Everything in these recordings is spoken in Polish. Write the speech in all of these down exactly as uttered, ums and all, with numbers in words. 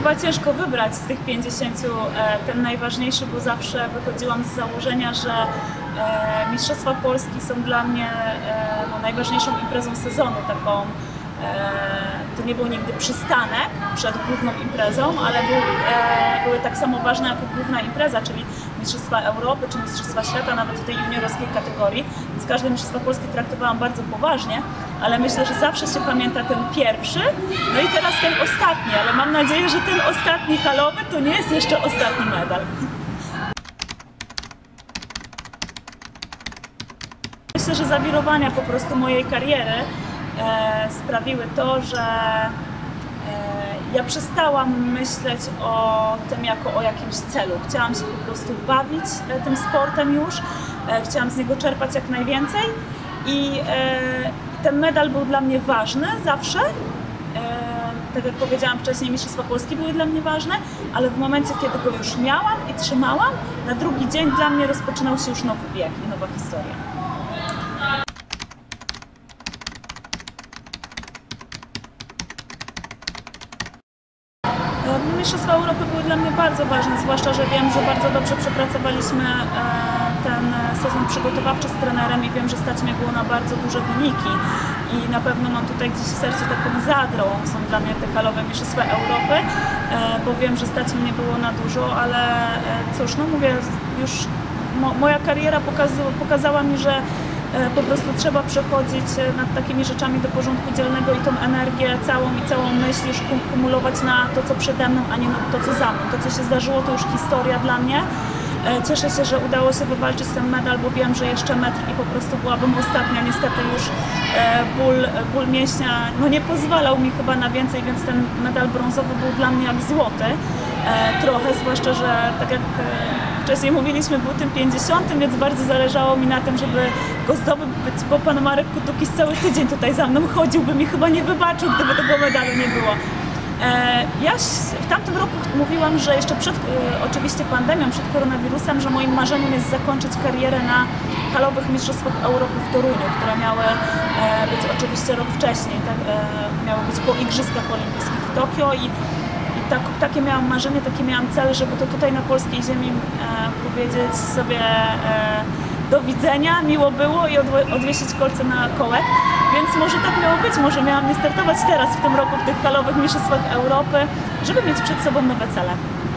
chyba ciężko wybrać z tych pięćdziesięciu ten najważniejszy, bo zawsze wychodziłam z założenia, że Mistrzostwa Polski są dla mnie no, najważniejszą imprezą sezonu, taką. To nie był nigdy przystanek przed główną imprezą, ale był, były tak samo ważne jak główna impreza, czyli Mistrzostwa Europy czy Mistrzostwa Świata, nawet w tej juniorskiej kategorii. Więc każde Mistrzostwa Polski traktowałam bardzo poważnie, ale myślę, że zawsze się pamięta ten pierwszy, no i teraz ten ostatni, ale mam nadzieję, że ten ostatni halowy to nie jest jeszcze ostatni medal. Myślę, że zawirowania po prostu mojej kariery E, sprawiły to, że e, ja przestałam myśleć o tym jako o jakimś celu. Chciałam się po prostu bawić e, tym sportem już, e, chciałam z niego czerpać jak najwięcej i e, ten medal był dla mnie ważny zawsze. E, tak jak powiedziałam wcześniej, Mistrzostwa Polski były dla mnie ważne, ale w momencie, kiedy go już miałam i trzymałam, na drugi dzień dla mnie rozpoczynał się już nowy bieg i nowa historia. Mistrzostwa Europy były dla mnie bardzo ważne, zwłaszcza, że wiem, że bardzo dobrze przepracowaliśmy ten sezon przygotowawczy z trenerem i wiem, że stać mnie było na bardzo duże wyniki i na pewno mam tutaj gdzieś w sercu taką zadrą, są dla mnie te halowe Mistrzostwa Europy, bo wiem, że stać mnie było na dużo, ale cóż, no mówię, już moja kariera pokazała mi, że po prostu trzeba przechodzić nad takimi rzeczami do porządku dziennego i tą energię całą i całą myśl już kumulować na to, co przede mną, a nie na to, co za mną. To, co się zdarzyło, to już historia dla mnie. Cieszę się, że udało się wywalczyć ten medal, bo wiem, że jeszcze metr i po prostu byłabym ostatnia. Niestety już ból, ból mięśnia no nie pozwalał mi chyba na więcej, więc ten medal brązowy był dla mnie jak złoty. Trochę, zwłaszcza, że tak jak wcześniej mówiliśmy, był tym pięćdziesiątym, więc bardzo zależało mi na tym, żeby go zdobyć, bo pan Marek Kutukis cały tydzień tutaj za mną chodził, by mi chyba nie wybaczył, gdyby tego medalu nie było. Ja w tamtym roku mówiłam, że jeszcze przed oczywiście pandemią, przed koronawirusem, że moim marzeniem jest zakończyć karierę na halowych Mistrzostwach Europy w Toruniu, które miały być oczywiście rok wcześniej, tak, miały być po Igrzyskach Olimpijskich w Tokio i Tak, takie miałam marzenie, taki miałam cel, żeby to tutaj na polskiej ziemi e, powiedzieć sobie e, do widzenia, miło było i odwiesić kolce na kołek, więc może tak miało być, może miałam nie startować teraz w tym roku w tych halowych Mistrzostwach Europy, żeby mieć przed sobą nowe cele.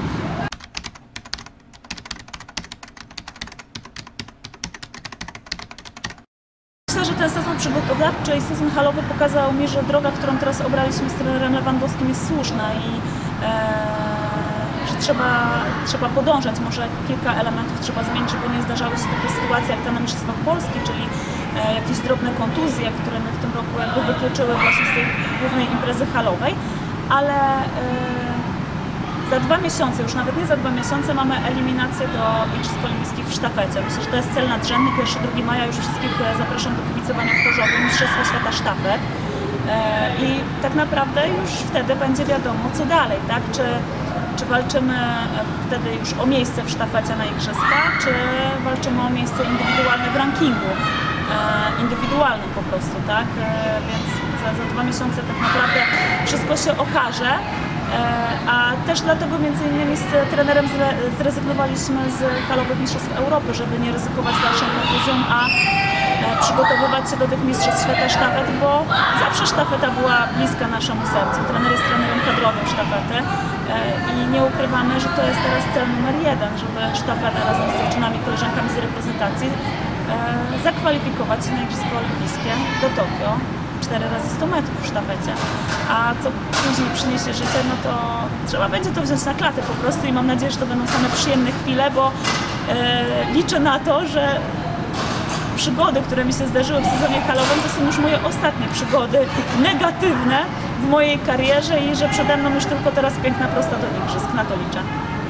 Myślę, że ten sezon przygotowawczy i sezon halowy pokazał mi, że droga, którą teraz obraliśmy z trenerem Lewandowskim, jest słuszna i e, że trzeba, trzeba podążać. Może kilka elementów trzeba zmienić, żeby nie zdarzały się takie sytuacje jak ta na Mistrzostwach Polski, czyli e, jakieś drobne kontuzje, które mnie w tym roku jakby wykluczyły właśnie z tej głównej imprezy halowej, ale e, za dwa miesiące, już nawet nie za dwa miesiące, mamy eliminację do Igrzysk Olimpijskich w sztafecie. Myślę, że to jest cel nadrzędny. pierwszego drugiego maja już wszystkich zapraszam do kibicowania w Chorzowie, Mistrzostwa Świata Sztafet. I tak naprawdę już wtedy będzie wiadomo, co dalej, tak? Czy, czy walczymy wtedy już o miejsce w sztafecie na Igrzyska, czy walczymy o miejsce indywidualne w rankingu, indywidualnym po prostu, tak? Więc za, za dwa miesiące tak naprawdę wszystko się okaże. A też dlatego między innymi z trenerem zrezygnowaliśmy z halowych Mistrzostw Europy, żeby nie ryzykować dalszą kontuzją, a przygotowywać się do tych Mistrzostw Świata Sztafet, bo zawsze sztafeta była bliska naszemu sercu. Trener jest trenerem kadrowym sztafety i nie ukrywamy, że to jest teraz cel numer jeden, żeby sztafeta razem z dziewczynami, koleżankami z reprezentacji zakwalifikować się na Igrzyska Olimpijskie do Tokio. cztery razy sto metrów w sztafecie, a co później przyniesie życie, no to trzeba będzie to wziąć na klatę po prostu i mam nadzieję, że to będą same przyjemne chwile, bo e, liczę na to, że przygody, które mi się zdarzyły w sezonie halowym, to są już moje ostatnie przygody negatywne w mojej karierze i że przede mną już tylko teraz piękna prosta do igrzysk, na to liczę.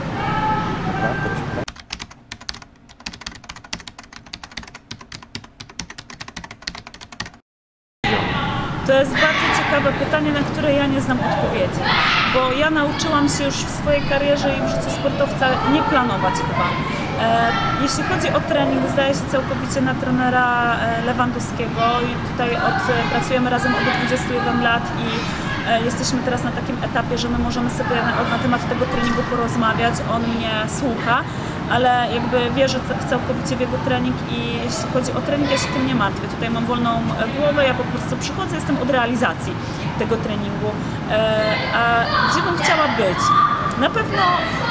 To jest bardzo ciekawe pytanie, na które ja nie znam odpowiedzi, bo ja nauczyłam się już w swojej karierze i w życiu sportowca nie planować chyba. E, jeśli chodzi o trening, zdaję się całkowicie na trenera Lewandowskiego i tutaj od, pracujemy razem od dwudziestu jeden lat i Jesteśmy teraz na takim etapie, że my możemy sobie na, na temat tego treningu porozmawiać, on mnie słucha, ale jakby wierzę w całkowicie w jego trening i jeśli chodzi o trening, ja się tym nie martwię. Tutaj mam wolną głowę, ja po prostu przychodzę, jestem od realizacji tego treningu. A gdzie bym chciała być? Na pewno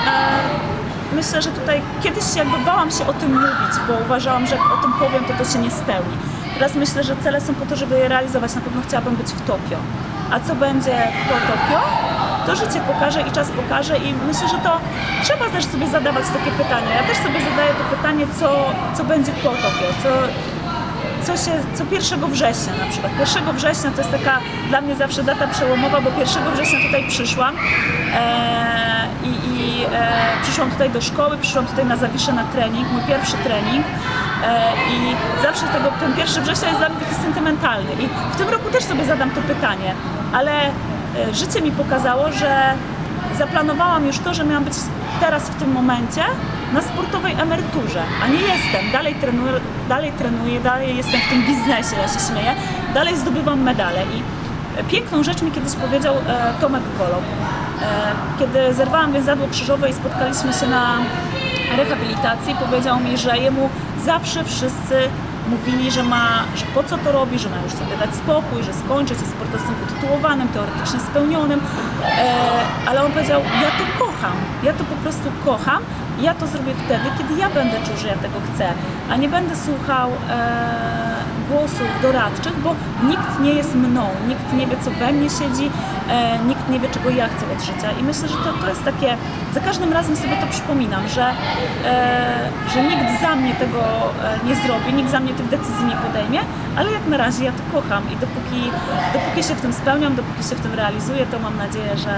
myślę, że tutaj kiedyś jakby bałam się o tym mówić, bo uważałam, że jak o tym powiem, to to się nie spełni. Teraz myślę, że cele są po to, żeby je realizować. Na pewno chciałabym być w Tokio. A co będzie po Tokio? To życie pokaże i czas pokaże i myślę, że to trzeba też sobie zadawać takie pytania. Ja też sobie zadaję to pytanie, co, co będzie po Tokio, co, co, się, co pierwszego września na przykład. pierwszego września to jest taka dla mnie zawsze data przełomowa, bo pierwszego września tutaj przyszłam e, i, i e, przyszłam tutaj do szkoły, przyszłam tutaj na Zawiszę na trening, mój pierwszy trening. I zawsze tego, ten pierwszy września jest dla mnie taki sentymentalny i w tym roku też sobie zadam to pytanie, ale życie mi pokazało, że zaplanowałam już to, że miałam być teraz w tym momencie na sportowej emeryturze, a nie jestem, dalej trenuję, dalej trenuję, dalej jestem w tym biznesie, ja się śmieję, dalej zdobywam medale i piękną rzecz mi kiedyś powiedział Tomek Golob, kiedy zerwałam więzadło krzyżowe i spotkaliśmy się na rehabilitacji, powiedział mi, że jemu zawsze wszyscy mówili, że ma, że po co to robi, że ma już sobie dać spokój, że skończy, jest sportowcem utytułowanym, teoretycznie spełnionym, e, ale on powiedział, ja to kocham, ja to po prostu kocham i ja to zrobię wtedy, kiedy ja będę czuł, że ja tego chcę, a nie będę słuchał e, głosów doradczych, bo nikt nie jest mną, nikt nie wie, co we mnie siedzi, e, nikt nie wie, czego ja chcę od życia i myślę, że to, to jest takie, za każdym razem sobie to przypominam, że, e, że nikt za mnie tego nie zrobi, nikt za mnie tych decyzji nie podejmie, ale jak na razie ja to kocham i dopóki, dopóki się w tym spełniam, dopóki się w tym realizuję, to mam nadzieję, że,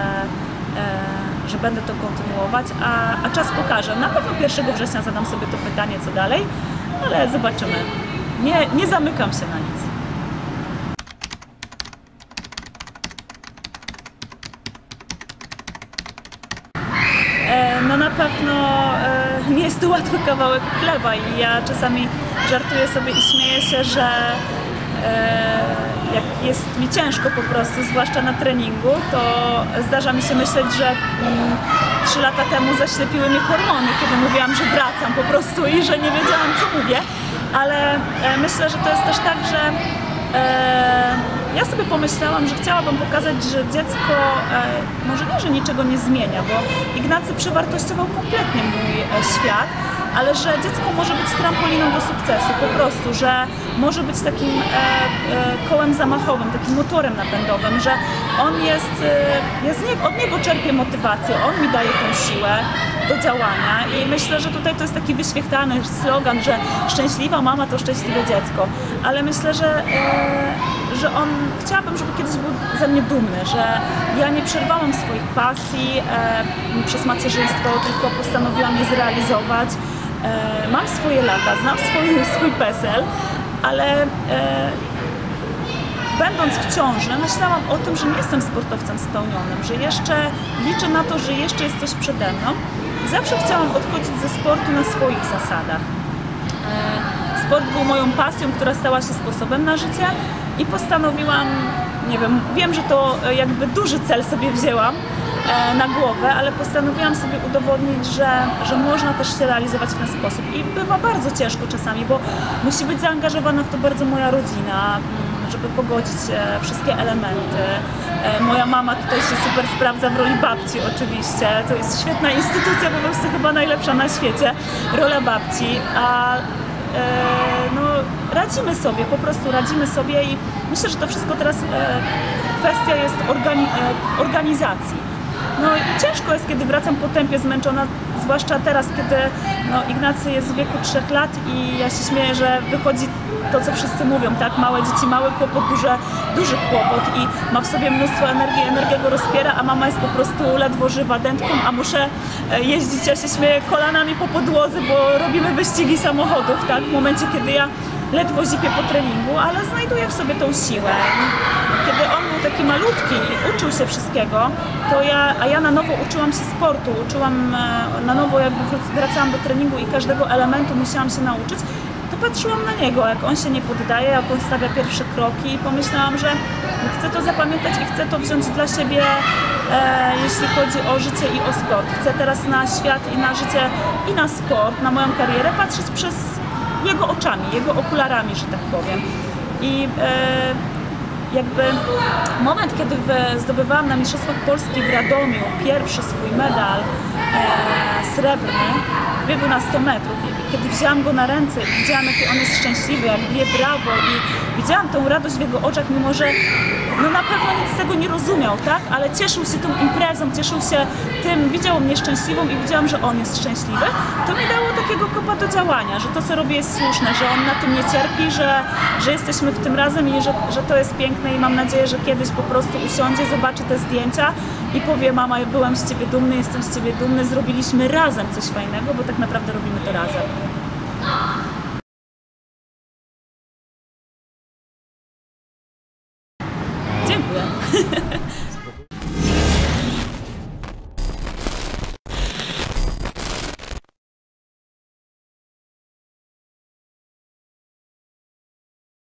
e, że będę to kontynuować, a, a czas pokaże. Na pewno pierwszego września zadam sobie to pytanie, co dalej, ale zobaczymy. Nie, nie zamykam się na nic. No na pewno e, nie jest to łatwy kawałek chleba i ja czasami żartuję sobie i śmieję się, że e, jak jest mi ciężko po prostu, zwłaszcza na treningu, to zdarza mi się myśleć, że mm, trzy lata temu zaślepiły mnie hormony, kiedy mówiłam, że wracam po prostu i że nie wiedziałam, co mówię, ale e, myślę, że to jest też tak, że e, ja sobie pomyślałam, że chciałabym pokazać, że dziecko e, może nie, że niczego nie zmienia, bo Ignacy przewartościował kompletnie mój e, świat, ale że dziecko może być trampoliną do sukcesu, po prostu, że może być takim e, e, kołem zamachowym, takim motorem napędowym, że on jest, e, ja z nie, od niego czerpię motywację, on mi daje tą siłę do działania i myślę, że tutaj to jest taki wyświechtany slogan, że szczęśliwa mama to szczęśliwe dziecko, ale myślę, że, e, że on, chciałabym, żeby kiedyś był ze mnie dumny, że ja nie przerwałam swoich pasji e, przez macierzyństwo, tylko postanowiłam je zrealizować. E, mam swoje lata, znam swój, swój PESEL, ale e, będąc w ciąży, myślałam o tym, że nie jestem sportowcem spełnionym, że jeszcze liczę na to, że jeszcze jest coś przede mną i zawsze chciałam odchodzić ze sportu na swoich zasadach. E, sport był moją pasją, która stała się sposobem na życie i postanowiłam, nie wiem, wiem, że to jakby duży cel sobie wzięłam e, na głowę, ale postanowiłam sobie udowodnić, że, że można też się realizować w ten sposób i bywa bardzo ciężko czasami, bo musi być zaangażowana w to bardzo moja rodzina, żeby pogodzić e, wszystkie elementy. E, moja mama tutaj się super sprawdza w roli babci oczywiście, to jest świetna instytucja, po prostu chyba najlepsza na świecie, rola babci, a no, radzimy sobie, po prostu radzimy sobie i myślę, że to wszystko teraz e, kwestia jest organi e, organizacji. No ciężko jest, kiedy wracam po tempie zmęczona, zwłaszcza teraz, kiedy no, Ignacy jest w wieku trzech lat i ja się śmieję, że wychodzi to, co wszyscy mówią, tak? Małe dzieci, mały kłopot, duże, duży kłopot i ma w sobie mnóstwo energii, energia go rozpiera, a mama jest po prostu ledwo żywa dętką, a muszę jeździć, ja się śmieję, kolanami po podłodze, bo robimy wyścigi samochodów, tak? W momencie, kiedy ja ledwo zipię po treningu, ale znajduję w sobie tą siłę. I kiedy on był taki malutki i uczył się wszystkiego, to ja, a ja na nowo uczyłam się sportu, uczyłam na nowo, jakby wracałam do treningu i każdego elementu musiałam się nauczyć, to patrzyłam na niego, jak on się nie poddaje, jak on stawia pierwsze kroki i pomyślałam, że chcę to zapamiętać i chcę to wziąć dla siebie, e, jeśli chodzi o życie i o sport. Chcę teraz na świat i na życie i na sport, na moją karierę patrzeć przez jego oczami, jego okularami, że tak powiem. I e, jakby moment, kiedy zdobywałam na Mistrzostwach Polski w Radomiu pierwszy swój medal e, srebrny w biegu na sto metrów, kiedy wzięłam go na ręce i widziałam, jaki on jest szczęśliwy, jak bije brawo i widziałam tą radość w jego oczach, mimo że no na pewno nic z tego nie rozumiał, tak? Ale cieszył się tą imprezą, cieszył się tym, widział mnie szczęśliwą i widziałam, że on jest szczęśliwy, to mi dało takiego kopa do działania, że to, co robię, jest słuszne, że on na tym nie cierpi, że, że jesteśmy w tym razem i że, że to jest piękne i mam nadzieję, że kiedyś po prostu usiądzie, zobaczy te zdjęcia i powie: mama, byłem z ciebie dumny, jestem z ciebie dumny, zrobiliśmy razem coś fajnego, bo tak naprawdę robimy to razem.